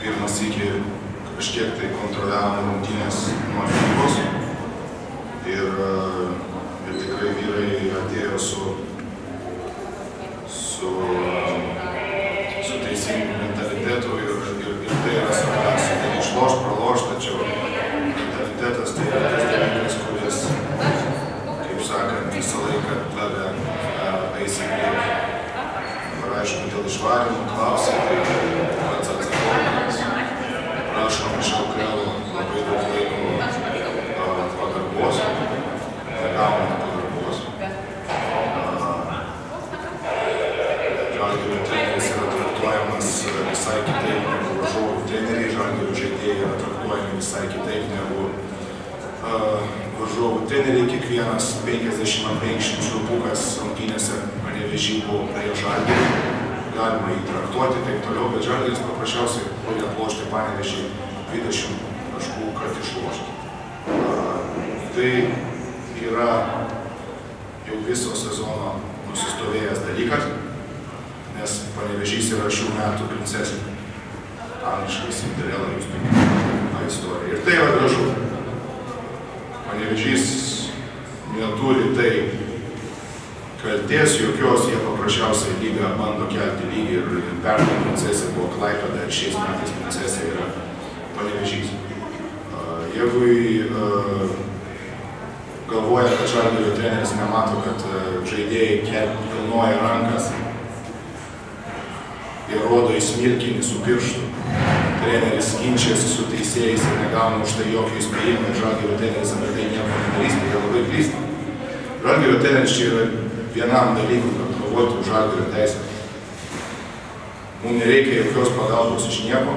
pirmas iki kažkiek tai kontroliavome rungtynės nuo gynybos ir tikrai vyrai atėjo su teisingu mentalitetu ir tai yra svarbiausia. Tai išloš, praloš, tačiau mentalitetas tai yra tas dalykas, kuris, kaip sakant, visą laiką tave eis į priekį. Ir aišku, dėl išvarimų klausė, tai pats atsakomas. Prašom iš LKL labai daug laiko pagarbos, negauname pagarbos. Žalgirio treneris yra traktuojamas visai kitaip negu varžovų treneriai, Žalgirio žaidėjai yra traktuojami visai kitaip negu varžovų treneriai. Kiekvienas 50-50 švilpukas rungtynėse Panevėžy buvo prie Žalgirio. Galima įtraktuoti taip toliau, bet Žalgiris paprasčiausiai turi atlošti Panevėžį 20 taškų, kad išlošti. Tai yra jau viso sezono nusistovėjęs dalykas, nes Panevėžys yra šių metų princesė. Angliškai Cinderella, jūs turite istoriją. Ir tai yra gražu. Panevėžys neturi tai kaltės jokios, jie paprasčiausiai lygą bando kelti lygį ir pernai princesė buvo Klaipėda ir šiais metais princesė yra Panevėžys. Jeigu galvoja, kad Žalgirio treneris nemato, kad žaidėjai kilnoja rankas ir rodo į smilkinį su pirštu, treneris ginčiasi su teisėjais ir negauna už tai jokio įspėjimo ir Žalgirio treneris apie tai nieko nedarys, tai jie labai klysta. Žalgirio treneris čia yra vienam dalykui, kad kovoti už Žalgirio teisę. Mums nereikia jokios pagalbos iš nieko.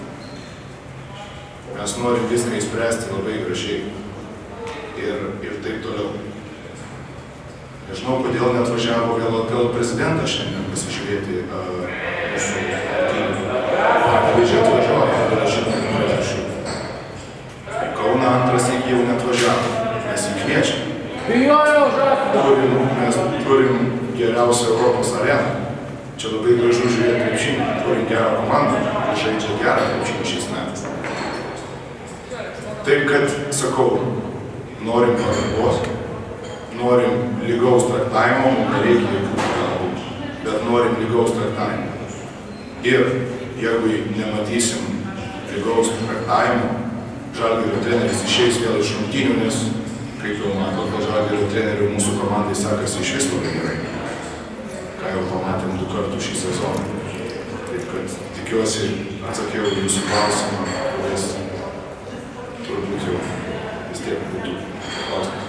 Mes norim viską įspręsti labai gražiai ir taip toliau. Nežinau, kodėl neatvažiavo vėl prezidentas šiandien pasižiūrėti mūsų rungtynių. Panevėžį atvažiavo, bet žinoma priežasčių. Kauną antras iki jau neatvažiavo, mes jį kviečiam. Mes turim geriausią Europos areną. Čia labai gražu žiūrėti krepšinį. Turim gerą komandą, žaidžia gerą krepšinį šiais metais. Taip, kad, sakau, norim pagarbos, norim lygaus traktavimo, mums nereikia jokių pagalbų, bet norim lygaus traktavimo. Ir jeigu nematysim lygaus traktavimo, Žalgirio treneris išeis vėl iš rungtynių, nes kaip jau matot, kad Žalgirio trenerių mūsų komandai sekasi iš vis labai gerai. Ką jau pamatėm 2 kartus šį sezoną. Taip kad tikiuosi atsakiau jūsų klausimą, kuris turbūt jau vis tiek būtų klausimas.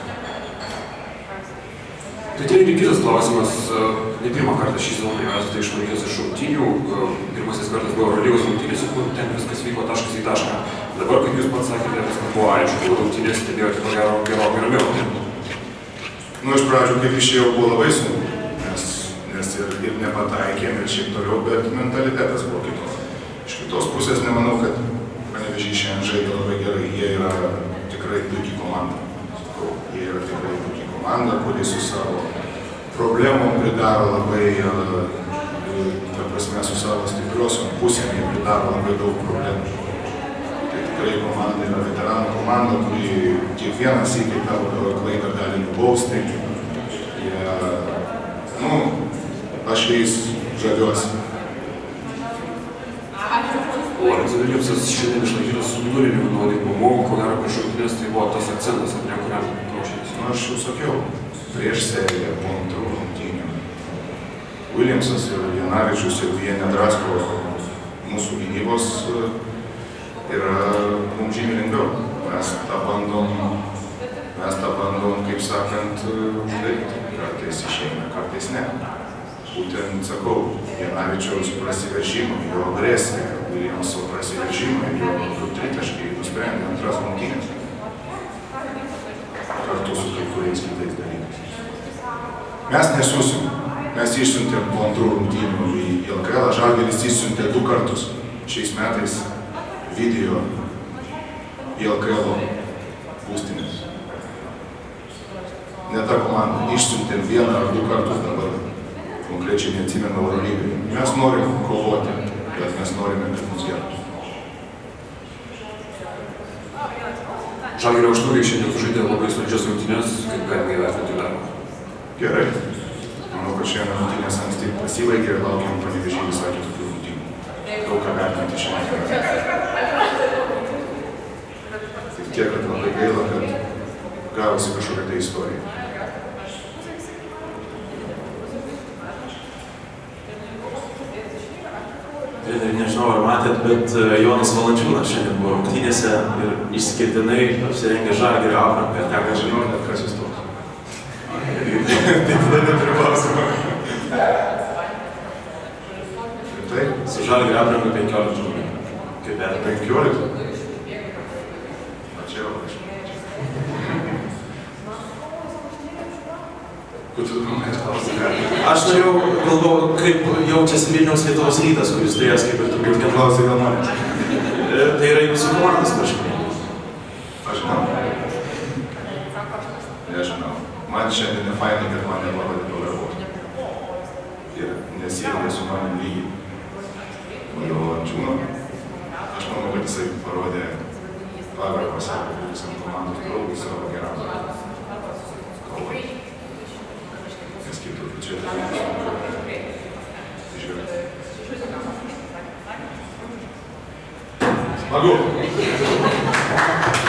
Tai treneriui kitas klausimas. Ne pirmą kartą šį sezoną esate išvarytas iš rungtynių. Pirmasis kartas buvo Eurolygos rungtynės, kur ten viskas vyko taškas į tašką. Dabar, kaip jūs pats sakėte, viskas buvo aišku, rungtynės stebėjote ko gero gerokai ramiau. Iš pradžių, kaip išėjau, buvo labai sunku, nes ir nepataikėm ir šiaip toliau, bet mentalitetas buvo kitos. Iš kitos pusės nemanau, kad Panevėžys šiandien žaidė labai gerai. Jie yra tikrai puikiai komanda. Jie yra tikrai puikiai komanda, kuri su savo problemom pridaro labai, ta prasme, su savo stipriosiom pusėm, jie pridaro labai daug problemų. Tai tikrai komanda yra veteranų komanda, kuri kiekvienas iki tavo klaidą gali nubausti. Aš jais žaviuosi. Lorenzo Viljamsas šiandien išlaikytas su nuliniu naudingumu, ko gero prieš rungtynes tai buvo tas akcentas, apie kuriam ruošėtės. Aš jau sakiau, prieš seriją po antrų rungtynių. Viljamsas ir Janavičius, jeigu jie nedrasko mūsų gynybos, yra mums žymiai lengviau. Mes tą bandom, kaip sakant, uždaryti. Kartais išeina, kartais ne. Būtent, sakau, Janavičiaus prasiveržimą, jo agresiją, Viljamso prasiveržimą, jo tritaškai nusprendė antras rungtynės. Kartu su kai kuriais kitais dalykais. Mes nesiūsim. Mes išsiuntėm po antrų rungtynių į LKL. Žalgiris išsiuntė 2 kartus šiais metais video į LKL būstinės. Ne ta komanda. Išsiuntėm 1 ar 2 kartus dabar. Konkrečiai neatsimenu Eurolygai. Mes norim kovoti, bet mes norime, kad mus gerbtų. Žalgirio aštuoniai šiandien sužaidė labai solidžias rungtynes, kaip galima įvertinti jų darbą. Gerai. Manau, kad šiandien rungtynės anksti pasibaigė ir laukiam Panevėžy visai kitokių rungtynių. Daug ką vertinti šiandien. Tik tiek, kad labai gaila, kad gavosi kažkokia tai istorija. Treneri, nežinau, ar matėt, bet Jonas Valančiūnas šiandien buvo rungtynėse ir išskirtinai apsirengė Žalgirio aprangą ir teko Žinau, net kas jis toks. Tai tada nepriklausoma. Taip? Su Žalgirio apranga 15 žmonių. Kaip vertinate? 15? Mačiau, aš. Kur tu manęs klausai? Aš norėjau galvoju, kaip jaučiasi Vilniaus Lietuvos Rytas, kuris turės kaip ir turbūt Kur klausai gal manęs? Tai yra jūsų komandos prašymai. Aš žinau. Nežinau. Man šiandien nefainai, kad man neparodė pagarbos. Ir nesielgė su manim lygiai. Dėl Valančiūno. Aš manau, kad jisai parodė pagarbą savo visam komandos draugui, savo geram kalbą. Nes kitų čia tai išgirti. Smagu.